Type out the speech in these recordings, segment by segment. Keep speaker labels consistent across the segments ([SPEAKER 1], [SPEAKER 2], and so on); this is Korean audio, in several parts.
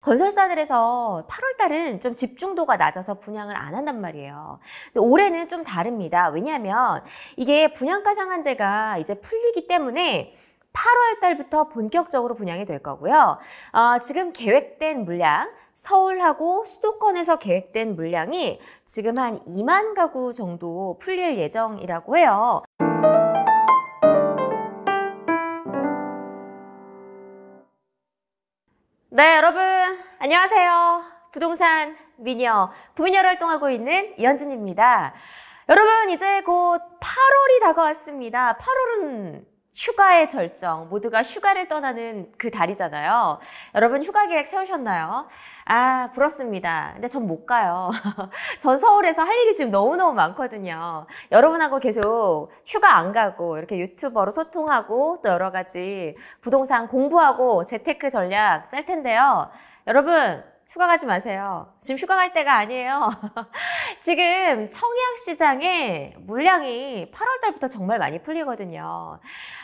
[SPEAKER 1] 건설사들에서 8월 달은 좀 집중도가 낮아서 분양을 안 한단 말이에요. 근데 올해는 좀 다릅니다. 왜냐하면 이게 분양가 상한제가 이제 풀리기 때문에 8월 달부터 본격적으로 분양이 될 거고요. 지금 계획된 물량, 서울하고 수도권에서 계획된 물량이 지금 한 2만 가구 정도 풀릴 예정이라고 해요. 네, 여러분 안녕하세요. 부동산 미녀, 부미녀를 활동하고 있는 이현진입니다. 여러분 이제 곧 8월이 다가왔습니다. 8월은 휴가의 절정, 모두가 휴가를 떠나는 그 달이잖아요. 여러분 휴가 계획 세우셨나요? 아, 부럽습니다. 근데 전 못 가요. 전 서울에서 할 일이 지금 너무너무 많거든요. 여러분하고 계속 휴가 안 가고 이렇게 유튜버로 소통하고 또 여러 가지 부동산 공부하고 재테크 전략 짤 텐데요. 여러분 휴가 가지 마세요. 지금 휴가 갈 때가 아니에요. 지금 청약시장에 물량이 8월 달부터 정말 많이 풀리거든요.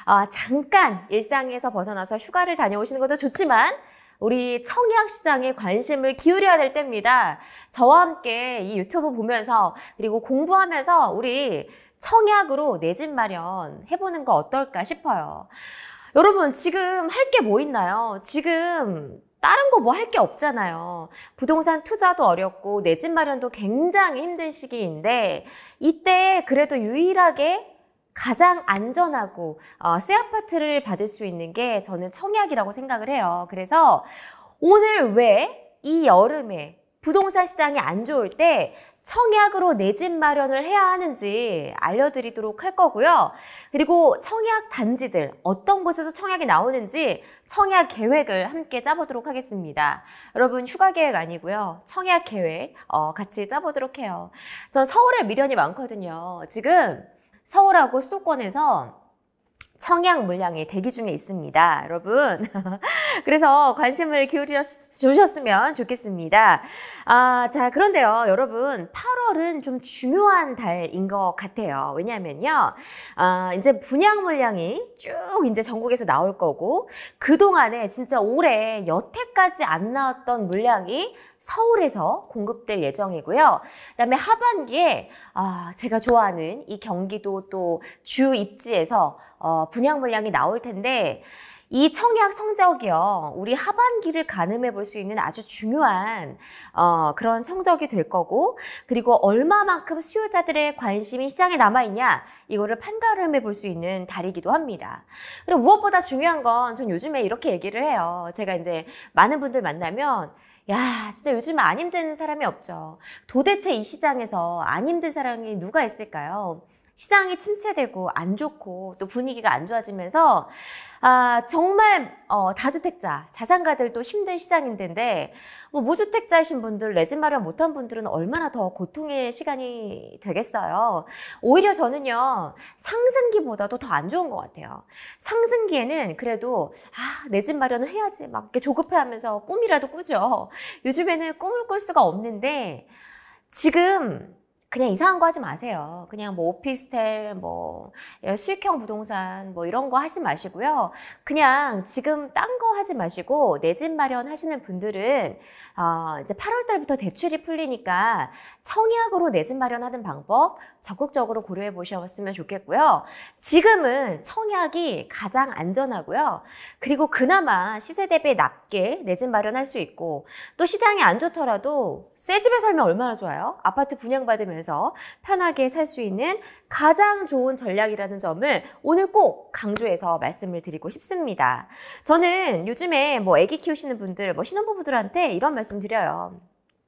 [SPEAKER 1] 잠깐 일상에서 벗어나서 휴가를 다녀오시는 것도 좋지만 우리 청약시장에 관심을 기울여야 될 때입니다. 저와 함께 이 유튜브 보면서 그리고 공부하면서 우리 청약으로 내 집 마련 해보는 거 어떨까 싶어요. 여러분 지금 할 게 뭐 있나요? 지금 다른 거 뭐 할 게 없잖아요. 부동산 투자도 어렵고 내 집 마련도 굉장히 힘든 시기인데 이때 그래도 유일하게 가장 안전하고 새 아파트를 받을 수 있는 게 저는 청약이라고 생각을 해요. 그래서 오늘 왜 이 여름에 부동산 시장이 안 좋을 때 청약으로 내 집 마련을 해야 하는지 알려드리도록 할 거고요. 그리고 청약 단지들, 어떤 곳에서 청약이 나오는지 청약 계획을 함께 짜보도록 하겠습니다. 여러분 휴가 계획 아니고요. 청약 계획 같이 짜보도록 해요. 전 서울에 미련이 많거든요. 지금 서울하고 수도권에서 청약 물량이 대기 중에 있습니다. 여러분 그래서 관심을 기울여 주셨으면 좋겠습니다. 자 그런데요 여러분 8월은 좀 중요한 달인 것 같아요. 왜냐하면요 이제 분양 물량이 쭉 이제 전국에서 나올 거고 그동안에 진짜 올해 여태까지 안 나왔던 물량이 서울에서 공급될 예정이고요. 그다음에 하반기에 제가 좋아하는 이 경기도 또 주 입지에서 분양 물량이 나올 텐데 이 청약 성적이요. 우리 하반기를 가늠해 볼 수 있는 아주 중요한 그런 성적이 될 거고 그리고 얼마만큼 수요자들의 관심이 시장에 남아있냐 이거를 판가름해 볼 수 있는 달이기도 합니다. 그리고 무엇보다 중요한 건 전 요즘에 이렇게 얘기를 해요. 제가 이제 많은 분들 만나면 야, 진짜 요즘 안 힘든 사람이 없죠. 도대체 이 시장에서 안 힘든 사람이 누가 있을까요? 시장이 침체되고 안 좋고 또 분위기가 안 좋아지면서 정말 다주택자, 자산가들도 힘든 시장인데 뭐 무주택자이신 분들, 내 집 마련 못한 분들은 얼마나 더 고통의 시간이 되겠어요. 오히려 저는요 상승기보다도 더 안 좋은 것 같아요. 상승기에는 그래도 내 집 마련을 해야지 막 이렇게 조급해하면서 꿈이라도 꾸죠. 요즘에는 꿈을 꿀 수가 없는데 지금 그냥 이상한 거 하지 마세요. 그냥 뭐 오피스텔, 뭐 수익형 부동산 뭐 이런 거 하지 마시고요. 그냥 지금 딴 거 하지 마시고 내 집 마련 하시는 분들은 이제 8월 달부터 대출이 풀리니까 청약으로 내 집 마련하는 방법 적극적으로 고려해 보셨으면 좋겠고요. 지금은 청약이 가장 안전하고요. 그리고 그나마 시세 대비 낮게 내 집 마련할 수 있고 또 시장이 안 좋더라도 새 집에 살면 얼마나 좋아요? 아파트 분양받으면서 편하게 살 수 있는 가장 좋은 전략이라는 점을 오늘 꼭 강조해서 말씀을 드리고 싶습니다. 저는 요즘에 뭐 아기 키우시는 분들, 뭐 신혼부부들한테 이런 말씀 드려요.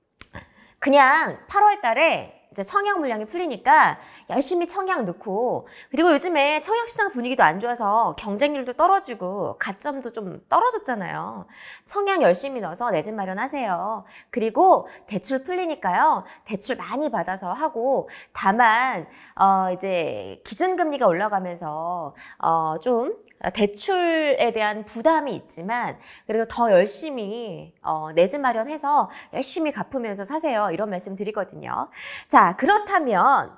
[SPEAKER 1] 그냥 8월 달에 이제 청약 물량이 풀리니까 열심히 청약 넣고 그리고 요즘에 청약시장 분위기도 안 좋아서 경쟁률도 떨어지고 가점도 좀 떨어졌잖아요. 청약 열심히 넣어서 내 집 마련하세요. 그리고 대출 풀리니까요. 대출 많이 받아서 하고 다만 이제 기준금리가 올라가면서 좀 대출에 대한 부담이 있지만 그래도 더 열심히 내 집 마련해서 열심히 갚으면서 사세요. 이런 말씀 드리거든요. 자, 그렇다면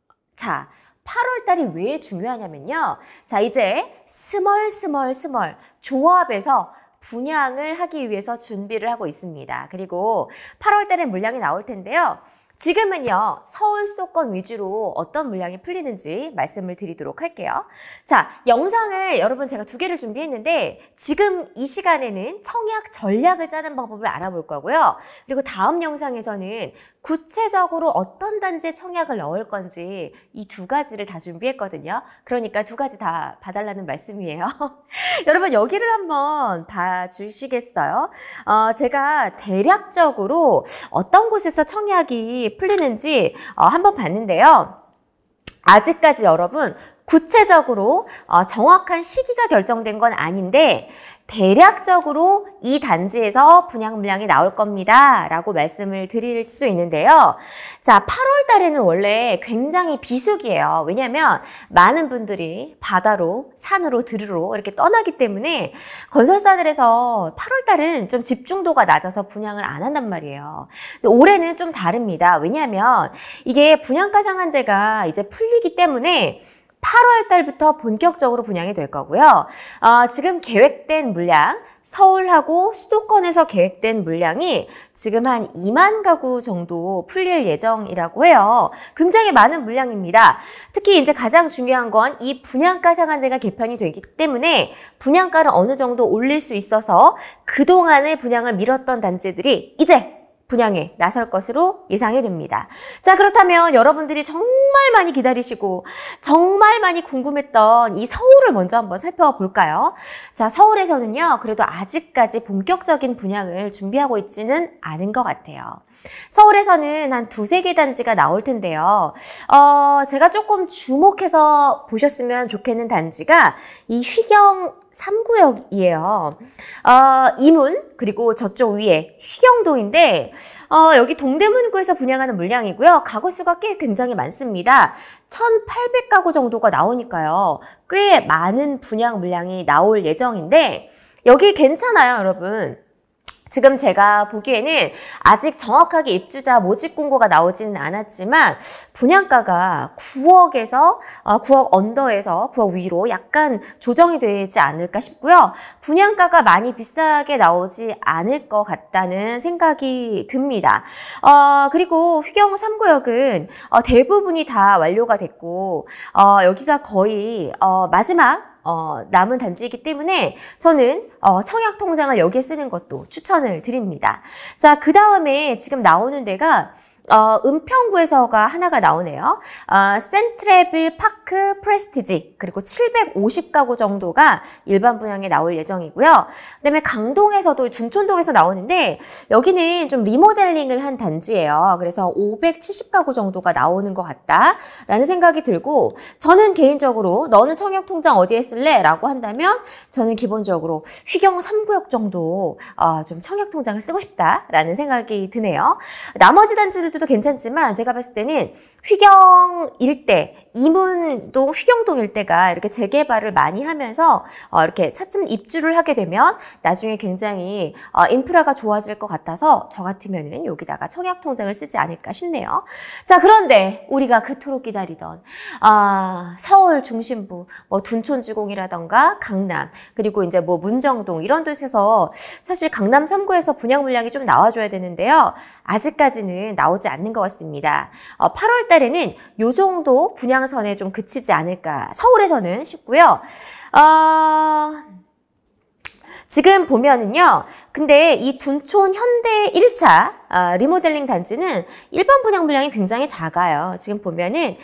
[SPEAKER 1] 8월 달이 왜 중요하냐면요. 자, 이제 스멀 조합에서 분양을 하기 위해서 준비를 하고 있습니다. 그리고 8월 달에 물량이 나올 텐데요. 지금은요, 서울 수도권 위주로 어떤 물량이 풀리는지 말씀을 드리도록 할게요. 자, 영상을 여러분 제가 2개를 준비했는데 지금 이 시간에는 청약 전략을 짜는 방법을 알아볼 거고요. 그리고 다음 영상에서는 구체적으로 어떤 단지에 청약을 넣을 건지 이 2가지를 다 준비했거든요. 그러니까 2가지 다 봐달라는 말씀이에요. 여러분 여기를 한번 봐주시겠어요? 제가 대략적으로 어떤 곳에서 청약이 풀리는지 한번 봤는데요. 아직까지 여러분 구체적으로 정확한 시기가 결정된 건 아닌데 대략적으로 이 단지에서 분양 물량이 나올 겁니다 라고 말씀을 드릴 수 있는데요. 자, 8월 달에는 원래 굉장히 비수기예요. 왜냐하면 많은 분들이 바다로 산으로 들으러 이렇게 떠나기 때문에 건설사들에서 8월 달은 좀 집중도가 낮아서 분양을 안 한단 말이에요. 근데 올해는 좀 다릅니다. 왜냐하면 이게 분양가 상한제가 이제 풀리기 때문에 8월 달부터 본격적으로 분양이 될 거고요. 지금 계획된 물량, 서울하고 수도권에서 계획된 물량이 지금 한 2만 가구 정도 풀릴 예정이라고 해요. 굉장히 많은 물량입니다. 특히 이제 가장 중요한 건 이 분양가 상한제가 개편이 되기 때문에 분양가를 어느 정도 올릴 수 있어서 그동안의 분양을 미뤘던 단지들이 이제 분양에 나설 것으로 예상이 됩니다. 자, 그렇다면 여러분들이 정말 많이 기다리시고 정말 많이 궁금했던 이 서울을 먼저 한번 살펴볼까요? 자, 서울에서는요, 그래도 아직까지 본격적인 분양을 준비하고 있지는 않은 것 같아요. 서울에서는 한 2-3개 단지가 나올 텐데요. 제가 조금 주목해서 보셨으면 좋겠는 단지가 이 휘경 3구역이에요. 이문 그리고 저쪽 위에 휘경동인데 여기 동대문구에서 분양하는 물량이고요. 가구 수가 꽤 굉장히 많습니다. 1,800가구 정도가 나오니까요. 꽤 많은 분양 물량이 나올 예정인데 여기 괜찮아요, 여러분. 지금 제가 보기에는 아직 정확하게 입주자 모집 공고가 나오지는 않았지만 분양가가 9억에서 9억 언더에서 9억 위로 약간 조정이 되지 않을까 싶고요. 분양가가 많이 비싸게 나오지 않을 것 같다는 생각이 듭니다. 그리고 휘경 3구역은 대부분이 다 완료가 됐고 여기가 거의 마지막 남은 단지이기 때문에 저는 청약 통장을 여기에 쓰는 것도 추천을 드립니다. 자, 그 다음에 지금 나오는 데가 은평구에서가 하나가 나오네요. 센트레빌 파크 프레스티지 그리고 750가구 정도가 일반 분양에 나올 예정이고요. 그다음에 강동에서도 둔촌동에서 나오는데 여기는 좀 리모델링을 한 단지예요. 그래서 570가구 정도가 나오는 것 같다라는 생각이 들고 저는 개인적으로 너는 청약 통장 어디에 쓸래? 라고 한다면 저는 기본적으로 휘경 3구역 정도 좀 청약 통장을 쓰고 싶다라는 생각이 드네요. 나머지 단지들 도 괜찮지만 제가 봤을 때는 휘경 일대, 이문동, 휘경동 일대가 이렇게 재개발을 많이 하면서 이렇게 차츰 입주를 하게 되면 나중에 굉장히 인프라가 좋아질 것 같아서 저 같으면은 여기다가 청약 통장을 쓰지 않을까 싶네요. 자, 그런데 우리가 그토록 기다리던 서울 중심부 뭐 둔촌지공이라던가 강남 그리고 이제 뭐 문정동 이런 데서 사실 강남 3구에서 분양 물량이 좀 나와줘야 되는데요. 아직까지는 나오지 않는 것 같습니다. 8월 달에는 요 정도 분양선에 좀 그치지 않을까 서울에서는 싶고요. 지금 보면은요. 근데 이 둔촌 현대 1차 리모델링 단지는 일반 분양 물량이 굉장히 작아요. 지금 보면은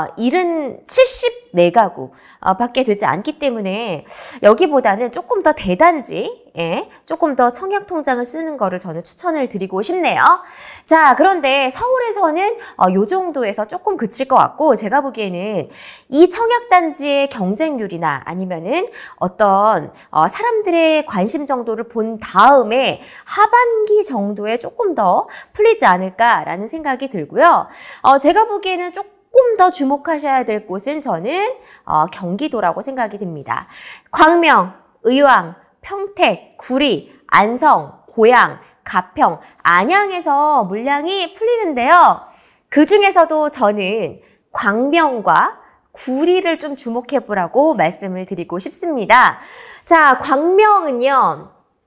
[SPEAKER 1] 74가구 밖에 되지 않기 때문에 여기보다는 조금 더 대단지에 조금 더 청약 통장을 쓰는 거를 저는 추천을 드리고 싶네요. 자, 그런데 서울에서는 요 정도에서 조금 그칠 것 같고 제가 보기에는 이 청약 단지의 경쟁률이나 아니면은 어떤 사람들의 관심 정도를 본 다음에 하반기 정도에 조금 더 풀리지 않을까라는 생각이 들고요. 제가 보기에는 조금 더 주목하셔야 될 곳은 저는 경기도라고 생각이 듭니다. 광명, 의왕, 평택, 구리, 안성, 고양, 가평, 안양에서 물량이 풀리는데요. 그 중에서도 저는 광명과 구리를 좀 주목해 보라고 말씀을 드리고 싶습니다. 자, 광명은요.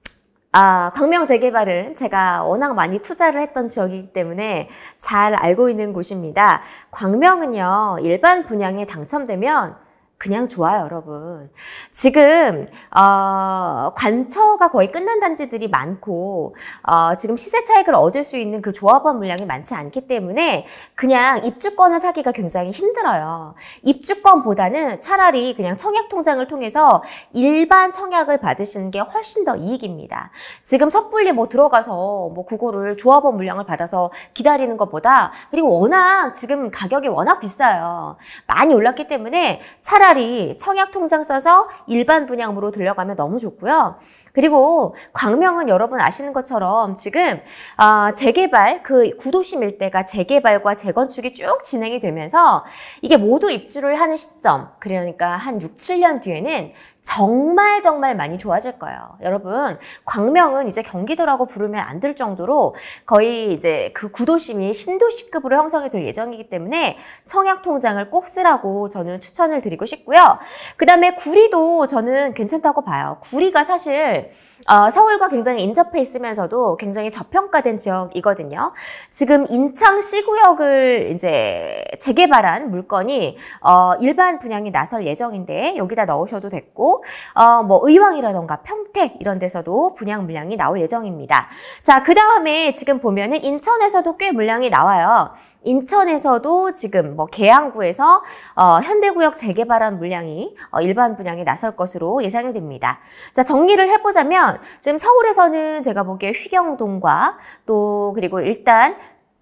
[SPEAKER 1] 광명 재개발은 제가 워낙 많이 투자를 했던 지역이기 때문에 잘 알고 있는 곳입니다. 광명은요, 일반 분양에 당첨되면 그냥 좋아요, 여러분. 지금 관처가 거의 끝난 단지들이 많고 지금 시세 차익을 얻을 수 있는 그 조합원 물량이 많지 않기 때문에 그냥 입주권을 사기가 굉장히 힘들어요. 입주권보다는 차라리 그냥 청약통장을 통해서 일반 청약을 받으시는 게 훨씬 더 이익입니다. 지금 섣불리 뭐 들어가서 뭐 그거를 조합원 물량을 받아서 기다리는 것보다, 그리고 워낙 지금 가격이 워낙 비싸요. 많이 올랐기 때문에 차라리 청약 통장 써서 일반 분양으로 들려가면 너무 좋고요. 그리고 광명은 여러분 아시는 것처럼 지금 재개발, 그 구도심 일대가 재개발과 재건축이 쭉 진행이 되면서 이게 모두 입주를 하는 시점, 그러니까 한 6, 7년 뒤에는 정말 많이 좋아질 거예요. 여러분, 광명은 이제 경기도라고 부르면 안 될 정도로 거의 이제 그 구도심이 신도시급으로 형성이 될 예정이기 때문에 청약 통장을 꼭 쓰라고 저는 추천을 드리고 싶고요. 그 다음에 구리도 저는 괜찮다고 봐요. 구리가 사실 서울과 굉장히 인접해 있으면서도 굉장히 저평가된 지역이거든요. 지금 인창 C구역을 이제 재개발한 물건이 일반 분양이 나설 예정인데 여기다 넣으셔도 됐고, 뭐 의왕이라던가 평택 이런 데서도 분양 물량이 나올 예정입니다. 자, 그 다음에 지금 보면은 인천에서도 꽤 물량이 나와요. 인천에서도 지금 뭐 계양구에서 현대구역 재개발한 물량이 일반 분양에 나설 것으로 예상이 됩니다. 자, 정리를 해보자면 지금 서울에서는 제가 보기에 휘경동과 또 그리고 일단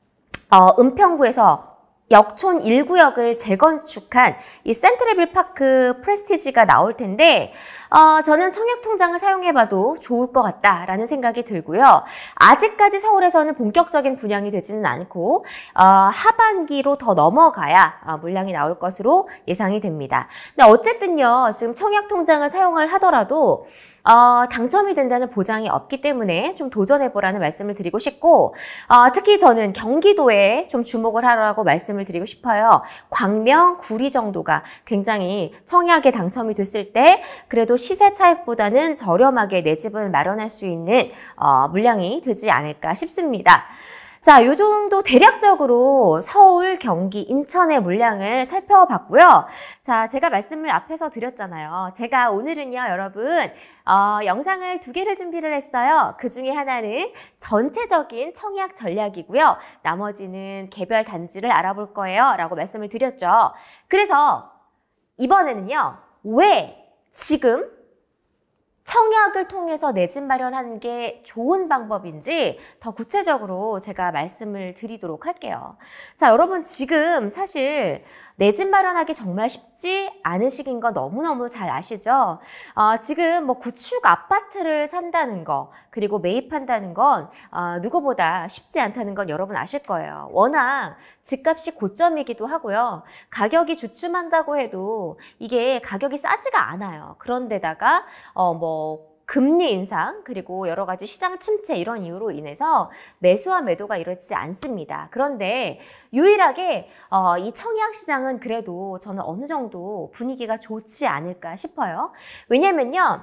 [SPEAKER 1] 은평구에서 역촌 1구역을 재건축한 이 센트레빌파크 프레스티지가 나올 텐데 저는 청약통장을 사용해봐도 좋을 것 같다라는 생각이 들고요. 아직까지 서울에서는 본격적인 분양이 되지는 않고 하반기로 더 넘어가야 물량이 나올 것으로 예상이 됩니다. 근데 어쨌든요, 지금 청약통장을 사용을 하더라도 당첨이 된다는 보장이 없기 때문에 좀 도전해보라는 말씀을 드리고 싶고, 특히 저는 경기도에 좀 주목을 하라고 말씀을 드리고 싶어요. 광명, 구리 정도가 굉장히 청약에 당첨이 됐을 때 그래도 시세 차익보다는 저렴하게 내 집을 마련할 수 있는 물량이 되지 않을까 싶습니다. 자, 요 정도 대략적으로 서울, 경기, 인천의 물량을 살펴봤고요. 자, 제가 말씀을 앞에서 드렸잖아요. 제가 오늘은요, 여러분, 영상을 2개를 준비를 했어요. 그 중에 하나는 전체적인 청약 전략이고요. 나머지는 개별 단지를 알아볼 거예요. 라고 말씀을 드렸죠. 그래서 이번에는요, 왜 지금 청약을 통해서 내 집 마련하는 게 좋은 방법인지 더 구체적으로 제가 말씀을 드리도록 할게요. 자, 여러분 지금 사실 내 집 마련하기 정말 쉽지 않은 시기인 거 너무너무 잘 아시죠? 지금 뭐 구축 아파트를 산다는 거, 그리고 매입한다는 건 누구보다 쉽지 않다는 건 여러분 아실 거예요. 워낙 집값이 고점이기도 하고요. 가격이 주춤한다고 해도 이게 가격이 싸지가 않아요. 그런데다가 뭐 금리 인상, 그리고 여러 가지 시장 침체 이런 이유로 인해서 매수와 매도가 이루어지지 않습니다. 그런데 유일하게 이 청약 시장은 그래도 저는 어느 정도 분위기가 좋지 않을까 싶어요. 왜냐면요,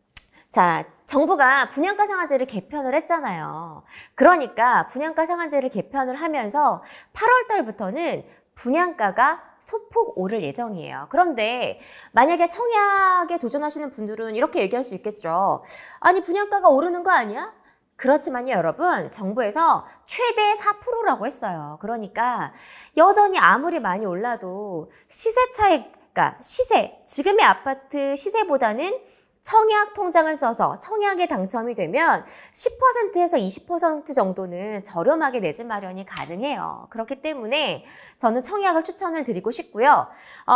[SPEAKER 1] 자, 정부가 분양가 상한제를 개편을 했잖아요. 그러니까 분양가 상한제를 개편을 하면서 8월 달부터는 분양가가 소폭 오를 예정이에요. 그런데 만약에 청약에 도전하시는 분들은 이렇게 얘기할 수 있겠죠. 아니, 분양가가 오르는 거 아니야? 그렇지만요, 여러분, 정부에서 최대 4%라고 했어요. 그러니까 여전히 아무리 많이 올라도 시세 차익, 그러니까 시세, 지금의 아파트 시세보다는 청약 통장을 써서 청약에 당첨이 되면 10%에서 20% 정도는 저렴하게 내 집 마련이 가능해요. 그렇기 때문에 저는 청약을 추천을 드리고 싶고요.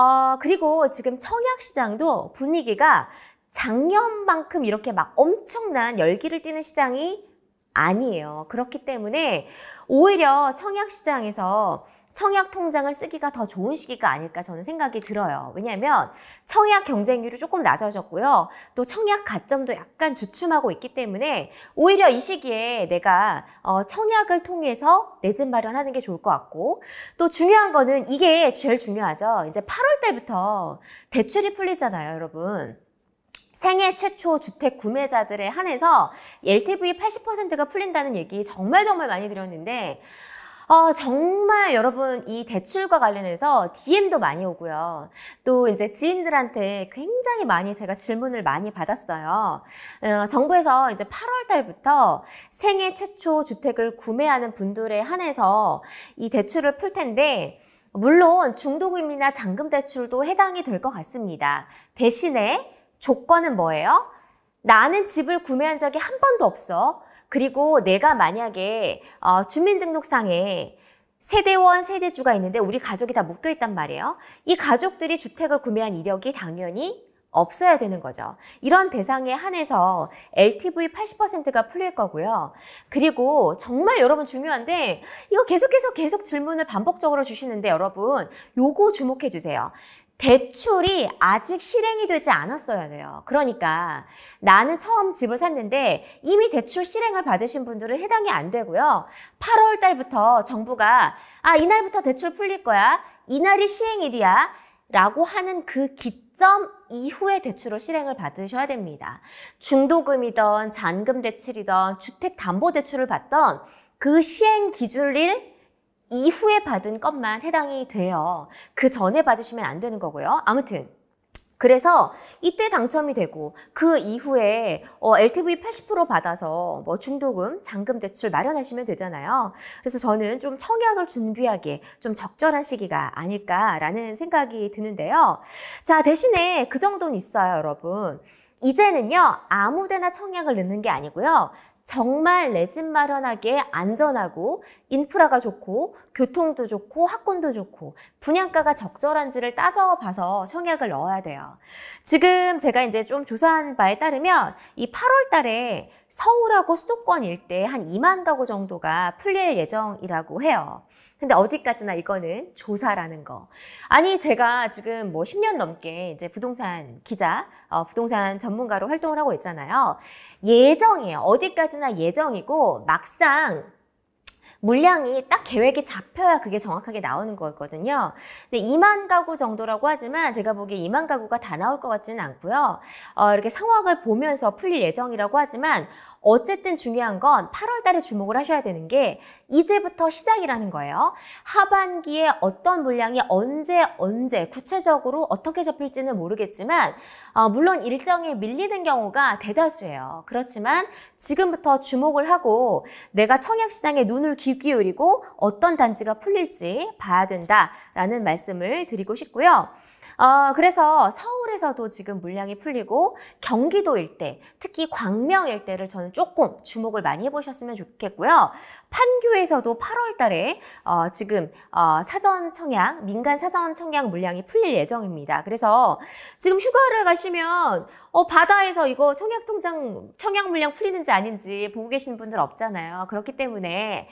[SPEAKER 1] 그리고 지금 청약 시장도 분위기가 작년만큼 이렇게 막 엄청난 열기를 띠는 시장이 아니에요. 그렇기 때문에 오히려 청약 시장에서 청약 통장을 쓰기가 더 좋은 시기가 아닐까 저는 생각이 들어요. 왜냐하면 청약 경쟁률이 조금 낮아졌고요. 또 청약 가점도 약간 주춤하고 있기 때문에 오히려 이 시기에 내가 청약을 통해서 내 집 마련하는 게 좋을 것 같고, 또 중요한 거는 이게 제일 중요하죠. 이제 8월 달부터 대출이 풀리잖아요, 여러분. 생애 최초 주택 구매자들에 한해서 LTV 80%가 풀린다는 얘기 정말 많이 드렸는데 정말 여러분 이 대출과 관련해서 DM도 많이 오고요. 또 이제 지인들한테 굉장히 많이 제가 질문을 많이 받았어요. 정부에서 이제 8월 달부터 생애 최초 주택을 구매하는 분들에 한해서 이 대출을 풀 텐데 물론 중도금이나 잔금 대출도 해당이 될 것 같습니다. 대신에 조건은 뭐예요? 나는 집을 구매한 적이 한 번도 없어. 그리고 내가 만약에 주민등록상에 세대원, 세대주가 있는데 우리 가족이 다 묶여있단 말이에요. 이 가족들이 주택을 구매한 이력이 당연히 없어야 되는 거죠. 이런 대상에 한해서 LTV 80%가 풀릴 거고요. 그리고 정말 여러분 중요한데 이거 계속 질문을 반복적으로 주시는데 여러분 요거 주목해 주세요. 대출이 아직 실행이 되지 않았어야 돼요. 그러니까 나는 처음 집을 샀는데 이미 대출 실행을 받으신 분들은 해당이 안 되고요. 8월 달부터 정부가 이날부터 대출 풀릴 거야. 이날이 시행일이야. 라고 하는 그 기점 이후에 대출을 실행을 받으셔야 됩니다. 중도금이든 잔금 대출이든 주택담보대출을 받던 그 시행 기준일 이후에 받은 것만 해당이 돼요. 그 전에 받으시면 안 되는 거고요. 아무튼 그래서 이때 당첨이 되고 그 이후에 LTV 80% 받아서 뭐 중도금, 잔금 대출 마련하시면 되잖아요. 그래서 저는 좀 청약을 준비하기에 좀 적절한 시기가 아닐까라는 생각이 드는데요. 자, 대신에 그 정도는 있어요, 여러분. 이제는요, 아무데나 청약을 넣는 게 아니고요. 정말 내 집 마련하기에 안전하고 인프라가 좋고 교통도 좋고 학군도 좋고 분양가가 적절한지를 따져봐서 청약을 넣어야 돼요. 지금 제가 이제 좀 조사한 바에 따르면 이 8월 달에 서울하고 수도권 일대에 한 2만 가구 정도가 풀릴 예정이라고 해요. 근데 어디까지나 이거는 조사라는 거. 아니 제가 지금 뭐 10년 넘게 이제 부동산 기자, 부동산 전문가로 활동을 하고 있잖아요. 예정이에요. 어디까지나 예정이고 막상 물량이 딱 계획이 잡혀야 그게 정확하게 나오는 거거든요. 근데 2만 가구 정도라고 하지만 제가 보기에 2만 가구가 다 나올 것 같지는 않고요. 이렇게 상황을 보면서 풀릴 예정이라고 하지만 어쨌든 중요한 건 8월 달에 주목을 하셔야 되는 게 이제부터 시작이라는 거예요. 하반기에 어떤 물량이 언제 구체적으로 어떻게 잡힐지는 모르겠지만 물론 일정이 밀리는 경우가 대다수예요. 그렇지만 지금부터 주목을 하고 내가 청약시장에 눈을 기울이고 어떤 단지가 풀릴지 봐야 된다라는 말씀을 드리고 싶고요. 그래서 서울에서도 지금 물량이 풀리고 경기도 일대, 특히 광명 일대를 저는 조금 주목을 많이 해보셨으면 좋겠고요. 판교에서도 8월 달에 지금 사전 청약, 민간 사전 청약 물량이 풀릴 예정입니다. 그래서 지금 휴가를 가시면 바다에서 이거 청약 물량 풀리는지 아닌지 보고 계신 분들 없잖아요. 그렇기 때문에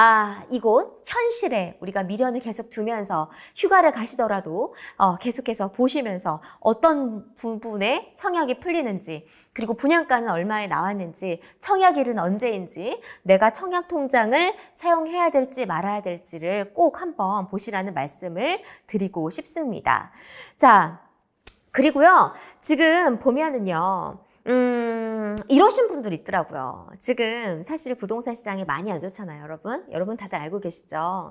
[SPEAKER 1] 이곳 현실에 우리가 미련을 계속 두면서 휴가를 가시더라도 계속해서 보시면서 어떤 부분에 청약이 풀리는지 그리고 분양가는 얼마에 나왔는지 청약일은 언제인지 내가 청약 통장을 사용해야 될지 말아야 될지를 꼭 한번 보시라는 말씀을 드리고 싶습니다. 자, 그리고요 지금 보면은요 이러신 분들 있더라고요. 지금 사실 부동산 시장이 많이 안 좋잖아요, 여러분. 여러분 다들 알고 계시죠?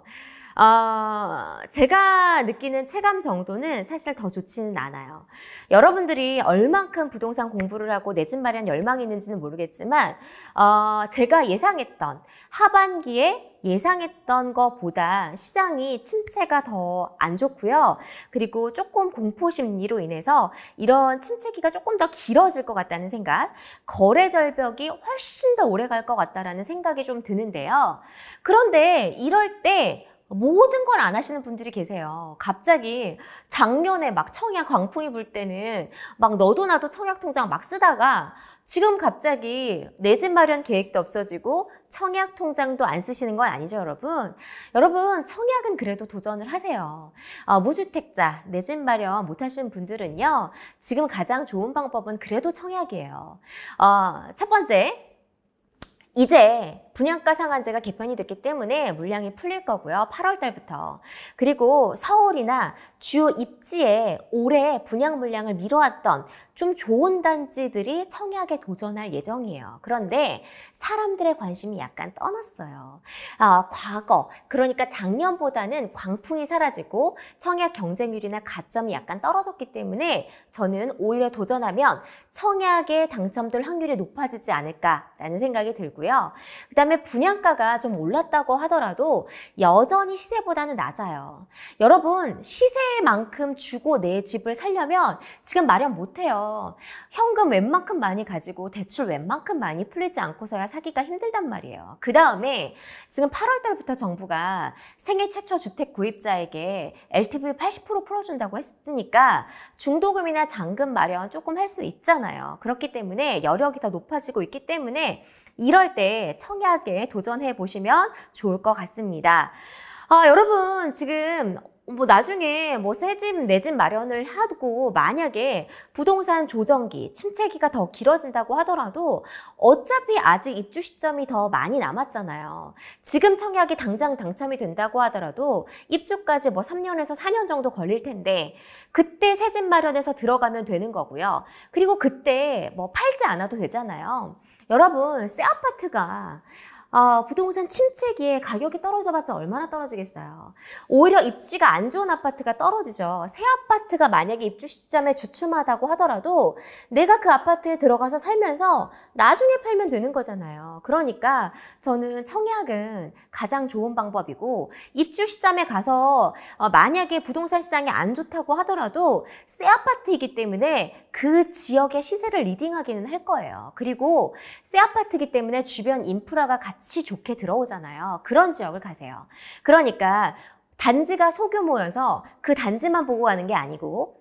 [SPEAKER 1] 제가 느끼는 체감 정도는 사실 더 좋지는 않아요. 여러분들이 얼만큼 부동산 공부를 하고 내 집 마련 열망이 있는지는 모르겠지만 제가 예상했던 하반기에 예상했던 것보다 시장이 침체가 더 안 좋고요. 그리고 조금 공포 심리로 인해서 이런 침체기가 조금 더 길어질 것 같다는 생각, 거래 절벽이 훨씬 더 오래 갈 것 같다라는 생각이 좀 드는데요. 그런데 이럴 때 모든 걸 안 하시는 분들이 계세요. 갑자기 작년에 막 청약 광풍이 불 때는 막 너도 나도 청약 통장 막 쓰다가 지금 갑자기 내 집 마련 계획도 없어지고 청약 통장도 안 쓰시는 건 아니죠, 여러분? 여러분, 청약은 그래도 도전을 하세요. 무주택자, 내 집 마련 못 하시는 분들은요, 지금 가장 좋은 방법은 그래도 청약이에요. 첫 번째, 이제 분양가 상한제가 개편이 됐기 때문에 물량이 풀릴 거고요. 8월 달부터. 그리고 서울이나 주요 입지에 올해 분양 물량을 미뤄왔던 좀 좋은 단지들이 청약에 도전할 예정이에요. 그런데 사람들의 관심이 약간 떠났어요. 과거, 그러니까 작년보다는 광풍이 사라지고 청약 경쟁률이나 가점이 약간 떨어졌기 때문에 저는 오히려 도전하면 청약에 당첨될 확률이 높아지지 않을까라는 생각이 들고요. 그 다음에 분양가가 좀 올랐다고 하더라도 여전히 시세보다는 낮아요. 여러분, 시세만큼 주고 내 집을 살려면 지금 마련 못해요. 현금 웬만큼 많이 가지고 대출 웬만큼 많이 풀리지 않고서야 사기가 힘들단 말이에요. 그 다음에 지금 8월 달부터 정부가 생애 최초 주택 구입자에게 LTV 80% 풀어준다고 했으니까 중도금이나 잔금 마련 조금 할 수 있잖아요. 그렇기 때문에 여력이 더 높아지고 있기 때문에 이럴 때 청약에 도전해 보시면 좋을 것 같습니다. 여러분 지금 나중에 새 집, 내 집 마련을 하고 만약에 부동산 조정기, 침체기가 더 길어진다고 하더라도 어차피 아직 입주 시점이 더 많이 남았잖아요. 지금 청약이 당장 당첨이 된다고 하더라도 입주까지 3년에서 4년 정도 걸릴 텐데 그때 새 집 마련해서 들어가면 되는 거고요. 그리고 그때 팔지 않아도 되잖아요. 여러분, 새 아파트가 부동산 침체기에 가격이 떨어져봤자 얼마나 떨어지겠어요. 오히려 입지가 안 좋은 아파트가 떨어지죠. 새 아파트가 만약에 입주 시점에 주춤하다고 하더라도 내가 그 아파트에 들어가서 살면서 나중에 팔면 되는 거잖아요. 그러니까 저는 청약은 가장 좋은 방법이고 입주 시점에 가서 만약에 부동산 시장이 안 좋다고 하더라도 새 아파트이기 때문에 그 지역의 시세를 리딩하기는 할 거예요. 그리고 새 아파트이기 때문에 주변 인프라가 같이 좋게 들어오잖아요. 그런 지역을 가세요. 그러니까 단지가 소규모여서 그 단지만 보고 가는 게 아니고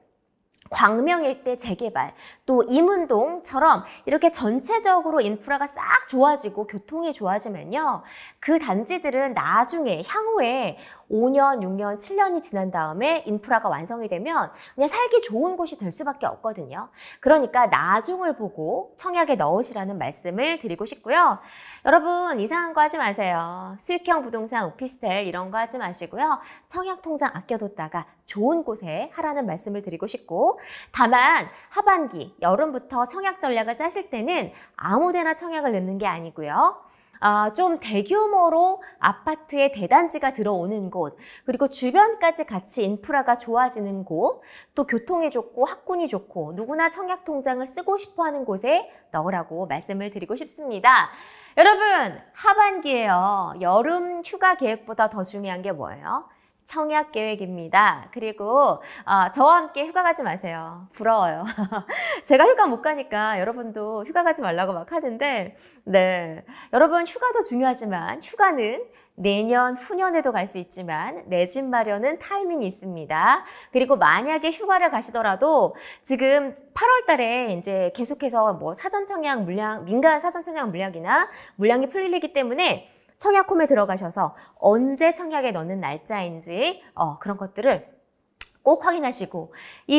[SPEAKER 1] 광명 일대 재개발, 또 이문동처럼 이렇게 전체적으로 인프라가 싹 좋아지고 교통이 좋아지면요. 그 단지들은 나중에 향후에 5년, 6년, 7년이 지난 다음에 인프라가 완성이 되면 그냥 살기 좋은 곳이 될 수밖에 없거든요. 그러니까 나중을 보고 청약에 넣으시라는 말씀을 드리고 싶고요. 여러분, 이상한 거 하지 마세요. 수익형 부동산, 오피스텔 이런 거 하지 마시고요. 청약 통장 아껴뒀다가 좋은 곳에 하라는 말씀을 드리고 싶고, 다만 하반기, 여름부터 청약 전략을 짜실 때는 아무데나 청약을 넣는 게 아니고요. 좀 대규모로 아파트에 대단지가 들어오는 곳, 그리고 주변까지 같이 인프라가 좋아지는 곳, 또 교통이 좋고 학군이 좋고 누구나 청약 통장을 쓰고 싶어하는 곳에 넣으라고 말씀을 드리고 싶습니다. 여러분, 하반기에요. 여름 휴가 계획보다 더 중요한 게 뭐예요? 청약 계획입니다. 그리고 저와 함께 휴가 가지 마세요. 부러워요. 제가 휴가 못 가니까 여러분도 휴가 가지 말라고 막 하는데, 네, 여러분 휴가도 중요하지만 휴가는 내년, 후년에도 갈 수 있지만 내 집 마련은 타이밍이 있습니다. 그리고 만약에 휴가를 가시더라도 지금 8월 달에 이제 계속해서 사전 청약 물량, 민간 사전 청약 물량이나 물량이 풀리기 때문에 청약홈에 들어가셔서 언제 청약에 넣는 날짜인지 그런 것들을 꼭 확인하시고 이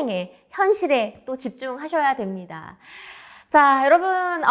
[SPEAKER 1] 현실에 또 집중하셔야 됩니다. 자, 여러분,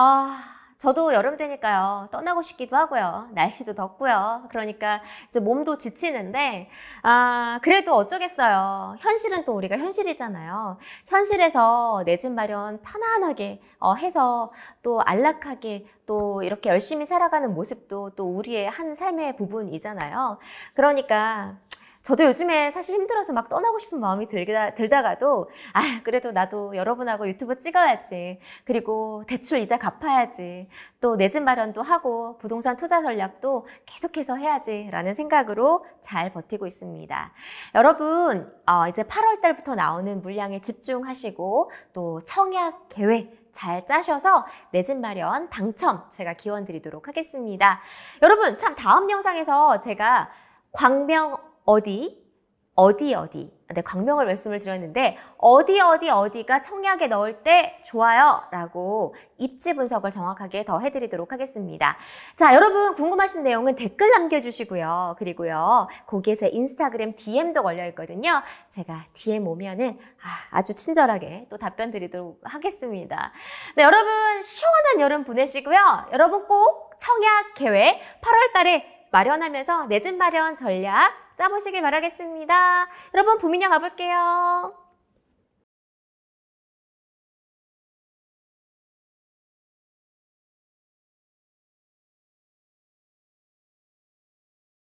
[SPEAKER 1] 저도 여름 되니까요. 떠나고 싶기도 하고요. 날씨도 덥고요. 그러니까 이제 몸도 지치는데 그래도 어쩌겠어요. 현실은 또 우리가 현실이잖아요. 현실에서 내 집 마련 편안하게 해서 또 안락하게 또 이렇게 열심히 살아가는 모습도 또 우리의 한 삶의 부분이잖아요. 그러니까 저도 요즘에 사실 힘들어서 막 떠나고 싶은 마음이 들다가도 그래도 나도 여러분하고 유튜브 찍어야지. 그리고 대출 이자 갚아야지. 또 내 집 마련도 하고 부동산 투자 전략도 계속해서 해야지 라는 생각으로 잘 버티고 있습니다. 여러분, 이제 8월 달부터 나오는 물량에 집중하시고 또 청약 계획 잘 짜셔서 내 집 마련 당첨 제가 기원 드리도록 하겠습니다. 여러분, 참 다음 영상에서 제가 광명 네, 광명을 말씀을 드렸는데 어디가 청약에 넣을 때 좋아요 라고 입지 분석을 정확하게 더 해드리도록 하겠습니다. 자, 여러분 궁금하신 내용은 댓글 남겨주시고요. 그리고요, 거기에 제 인스타그램 DM도 걸려 있거든요. 제가 DM 오면은 아주 친절하게 또 답변 드리도록 하겠습니다. 네, 여러분 시원한 여름 보내시고요. 여러분 꼭 청약 계획 8월 달에 마련하면서 내 집 마련 전략 짜보시길 바라겠습니다. 여러분, 부민여 가볼게요.